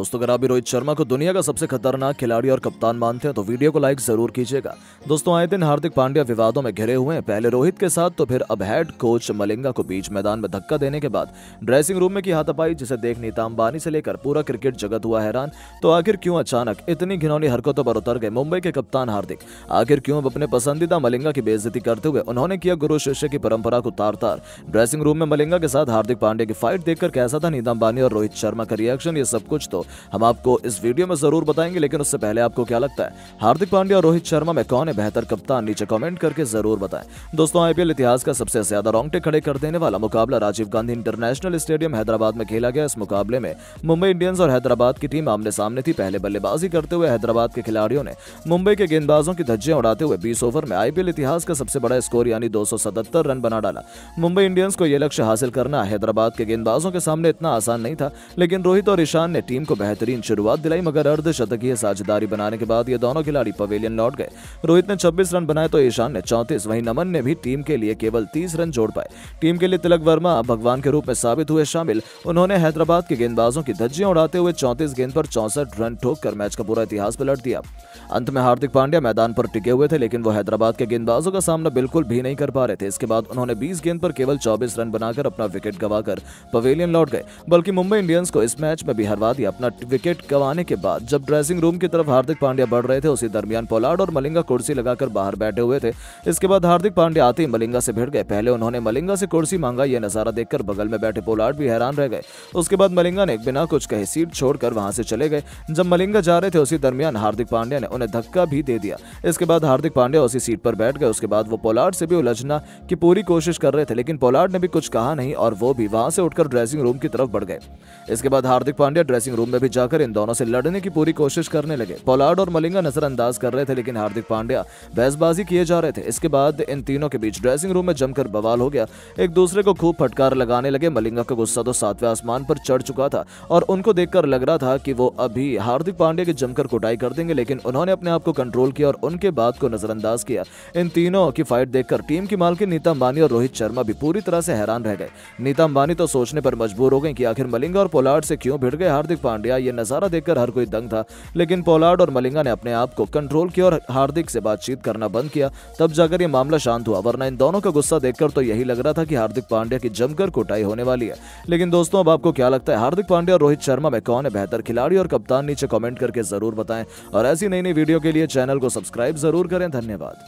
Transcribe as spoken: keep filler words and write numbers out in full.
दोस्तों, अगर आप भी रोहित शर्मा को दुनिया का सबसे खतरनाक खिलाड़ी और कप्तान मानते हैं तो वीडियो को लाइक जरूर कीजिएगा। दोस्तों, आए दिन हार्दिक पांड्या विवादों में घिरे हुए हैं। पहले रोहित के साथ तो फिर अब हेड कोच मलिंगा को बीच मैदान में धक्का देने के बाद ड्रेसिंग रूम में की हाथापाई, जिसे देख नीता अंबानी से लेकर पूरा क्रिकेट जगत हुआ हैरान। तो आखिर क्यों अचानक इतनी घिनौनी हरकतों पर उतर गए मुंबई के कप्तान हार्दिक? आखिर क्यों अपने पसंदीदा मलिंगा की बेइज्जती करते हुए उन्होंने किया गुरु शिष्य की परंपरा को तार तार? ड्रेसिंग रूम में मलिंगा के साथ हार्दिक पांड्या की फाइट देखकर कैसा था नीता अंबानी और रोहित शर्मा का रिएक्शन, ये सब कुछ तो हम आपको इस वीडियो में जरूर बताएंगे। लेकिन उससे पहले आपको क्या लगता है, हार्दिक पांड्या और रोहित शर्मा में कौन है बेहतर कप्तान? नीचे कमेंट करके जरूर बताएं। दोस्तों, आईपीएल इतिहास का सबसे ज्यादा रोंगटे खड़े कर देने वाला मुकाबला राजीव गांधी इंटरनेशनल स्टेडियम हैदराबाद में खेला गया। इस मुकाबले में मुंबई इंडियंस और हैदराबाद की टीम आमने सामने थी। पहले बल्लेबाजी करते हुए हैदराबाद के खिलाड़ियों ने मुंबई के गेंदबाजों की धज्जियां उड़ाते हुए बीस ओवर में आईपीएल इतिहास का सबसे बड़ा स्कोर यानी दो सौ सतहत्तर रन बना डाला। मुंबई इंडियंस को यह लक्ष्य हासिल करना हैदराबाद के गेंदबाजों के सामने इतना आसान नहीं था, लेकिन रोहित और ईशान ने टीम को बेहतरीन शुरुआत दिलाई। मगर अर्धशतकीय साझेदारी बनाने के बाद ये दोनों खिलाड़ी पवेलियन लौट गए। रोहित ने छब्बीस रन बनाए तो ईशान ने चौंतीस। वहीं नमन ने भी टीम के लिए केवल तीस रन जोड़ पाए। टीम के लिए तिलक वर्मा भगवान के रूप में साबित हुए शामिल। उन्होंने हैदराबाद के गेंदबाजों की धज्जियां उड़ाते हुए चौंतीस गेंद पर चौसठ रन ठोककर मैच का पूरा इतिहास पलट दिया। अंत में हार्दिक पांड्या मैदान पर टिके हुए थे, लेकिन वो हैदराबाद के गेंदबाजों का सामना बिल्कुल भी नहीं कर पा रहे थे। इसके बाद उन्होंने बीस गेंद पर केवल चौबीस रन बनाकर अपना विकेट गंवाकर पवेलियन लौट गए। बल्कि मुंबई इंडियंस को इस मैच में भी हरवा दिया। अपना विकेट गंवाने के बाद जब ड्रेसिंग रूम की तरफ हार्दिक पांड्या बढ़ रहे थे, उसी दरमियान पोलार्ड और मलिंगा कुर्सी लगाकर बाहर बैठे हुए थे। इसके बाद हार्दिक पांड्या आते ही मलिंगा से भिड़ गए। पहले उन्होंने मलिंगा से कुर्सी मांगा। यह नजारा देखकर बगल में बैठे पोलार्ड भी हैरान रह गए। उसके बाद मलिंगा ने बिना कुछ कहे सीट छोड़कर वहां से चले गए। जब मलिंगा जा रहे थे, उसी दरमियान हार्दिक पांड्या ने उन्हें धक्का भी दे दिया। इसके बाद हार्दिक पांड्या उसी सीट पर बैठ गए। उसके बाद वो पोलार्ड से भी उलझना की पूरी कोशिश कर रहे थे, लेकिन पोलार्ड ने भी कुछ कहा नहीं और वो भी वहां से उठकर ड्रेसिंग रूम की तरफ बढ़ गए। इसके बाद हार्दिक पांड्या ड्रेसिंग रूम में भी जाकर इन दोनों से लड़ने की पूरी कोशिश करने लगे। पोलार्ड और मलिंगा नजरअंदाज कर रहे थे, लेकिन हार्दिक पांड्या बहसबाजी किए जा रहे थे। इसके बाद इन तीनों के बीच ड्रेसिंग रूम में जमकर बवाल हो गया। एक दूसरे को खूब फटकार लगाने लगे। मलिंगा का गुस्सा तो सातवें आसमान पर चढ़ चुका था और उनको देखकर लग रहा था कि वो अभी हार्दिक पांड्या की जमकर कुटाई कर देंगे, लेकिन उन्होंने अपने आप को कंट्रोल किया और उनके बात को नजरअंदाज किया। इन तीनों की फाइट देखकर टीम की मालकिन नीता अंबानी और रोहित शर्मा भी पूरी तरह से हैरान रह गए। नीता अंबानी तो सोचने पर मजबूर हो गई कि आखिर मलिंगा और पोलार्ड से क्यों भिड़ गए हार्दिक पांड्या। ये नजारा देखकर हर कोई दंग था, लेकिन पोलार्ड और मलिंगा ने अपने आप को कंट्रोल किया और हार्दिक से बातचीत करना बंद किया। तब जाकर ये मामला शांत हुआ, वरना इन दोनों का गुस्सा देखकर तो यही लग रहा था कि हार्दिक पांड्या की जमकर कुटाई होने वाली है। लेकिन दोस्तों, अब आपको क्या लगता है, हार्दिक पांड्या और रोहित शर्मा में कौन है बेहतर खिलाड़ी और कप्तान? नीचे कमेंट करके जरूर बताएं और ऐसी नई नई वीडियो के लिए चैनल को सब्सक्राइब जरूर करें। धन्यवाद।